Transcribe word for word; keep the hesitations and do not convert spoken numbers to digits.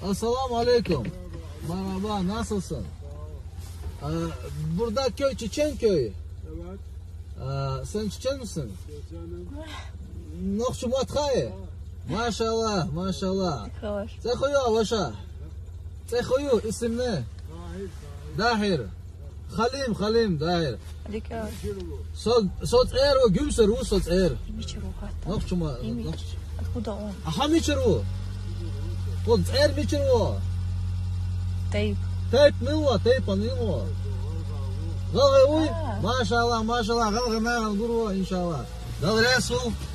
Assalamu alaikum. Merhaba, nasılsın? Ee, burada köy Çiçen köyü. Evet. Ee, sen Çiçen misin? Çiçenim. Nokşumat khaye. Maşallah, maşallah. Tekhoyu başa. Tekhoyu isim ne? Dahir. Halim, Halim, Dahir. Sot, sot er o gümser o sot er. Nokşuma, nokş. Aha miçru. Sot er miçru. طيب Teyp ne o? Teyp ne o? Galga uy. Maşallah, maşallah. Galga ne guru inşallah. Galga su.